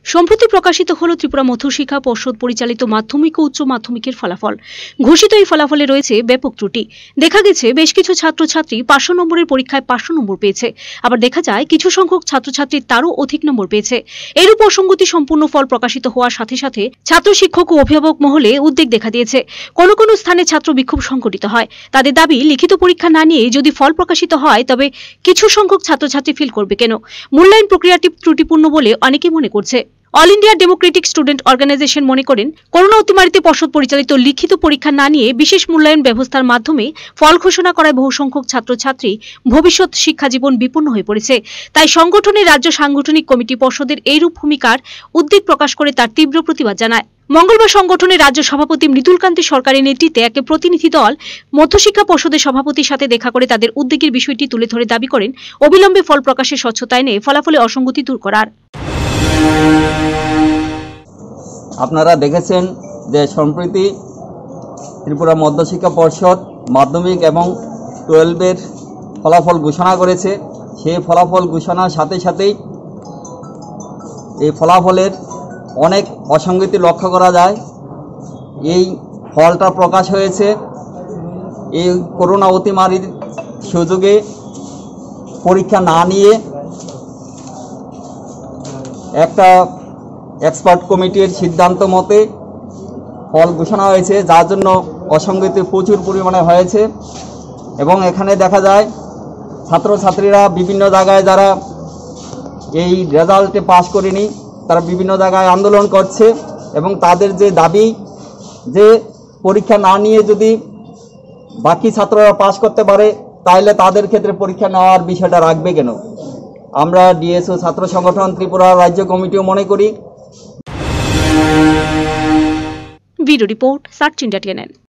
সম্প্রতি প্রকাশিত হল ত্রিপুরা মধ্যশিক্ষা পর্ষদ পরিচালিত মাধ্যমিক ও উচ্চ মাধ্যমিকের ফলাফল। ঘোষিত এই ফলাফলে রয়েছে ব্যাপক ত্রুটি। দেখা গেছে বেশ কিছু ছাত্রছাত্রী 500 নম্বরের পরীক্ষায় 500 নম্বর পেয়েছে, আবার দেখা যায় কিছু সংখ্যক ছাত্রছাত্রী তারও অধিক নম্বর পেয়েছে। এরূপ অসঙ্গতি সম্পূর্ণ ফল প্রকাশিত হওয়ার সাথে সাথে ছাত্র শিক্ষক ও অভিভাবক মহলে উদ্বেগ দেখা দিয়েছে। কোনো কোনো স্থানে ছাত্র বিক্ষোভ সংঘটিত হয়। তাদের দাবি, লিখিত পরীক্ষা না নিয়ে যদি ফল প্রকাশিত হয় তবে কিছু সংখ্যক ছাত্রছাত্রী ফেল করবে কেন? মূল্যায়ন প্রক্রিয়াটি ত্রুটিপূর্ণ বলে অনেকে মনে করছে। All India Democratic Student Organisation মনে করেন, করোনা অতিমারিতে পর্ষদ পরিচালিত লিখিত পরীক্ষা না নিয়ে বিশেষ মূল্যায়ন ব্যবস্থার মাধ্যমে ফল ঘোষণা করায় বহু সংখ্যক ছাত্রছাত্রী ভবিষ্যৎ শিক্ষা জীবন বিপন্ন হয়ে পড়েছে। তাই সংগঠনের রাজ্য সাংগঠনিক কমিটি পর্ষদের এইরূপ ভূমিকার উদ্বেগ প্রকাশ করে তার তীব্র প্রতিবাদ জানায়। মঙ্গলবার সংগঠনের রাজ্য সভাপতি মৃদুলকান্তি সরকারের নেতৃত্বে এক প্রতিনিধি দল মধ্যশিক্ষা পর্ষদের সভাপতির সাথে দেখা করে তাদের উদ্বেগের বিষয়টি তুলে ধরে দাবি করেন অবিলম্বে ফল প্রকাশের স্বচ্ছতা এনে ফলাফলে অসঙ্গতি দূর করার। আপনারা দেখেছেন যে সম্প্রতি ত্রিপুরা মধ্যশিক্ষা পর্ষদ মাধ্যমিক এবং 12-এর ফলাফল ঘোষণা করেছে। সেই ফলাফল ঘোষণার সাথে সাথেই এই ফলাফলের অনেক অসঙ্গতি লক্ষ্য করা যায়। এই ফলটা প্রকাশ হয়েছে এই করোনা অতিমারির সুযোগে পরীক্ষা না নিয়ে একটা এক্সপার্ট কমিটির সিদ্ধান্ত মতে ফল ঘোষণা হয়েছে, যার জন্য অসঙ্গতি প্রচুর পরিমাণে হয়েছে। এবং এখানে দেখা যায় ছাত্রছাত্রীরা বিভিন্ন জায়গায় যারা এই রেজাল্টে পাশ করেনি তারা বিভিন্ন জায়গায় আন্দোলন করছে এবং তাদের যে দাবি যে পরীক্ষা না নিয়ে যদি বাকি ছাত্ররা পাশ করতে পারে তাহলে তাদের ক্ষেত্রে পরীক্ষা নেওয়ার বিষয়টা রাখবে কেন? আমরা ডিএসও ছাত্র সংগঠন ত্রিপুরা রাজ্য কমিটিও মনে করি। Video report search India.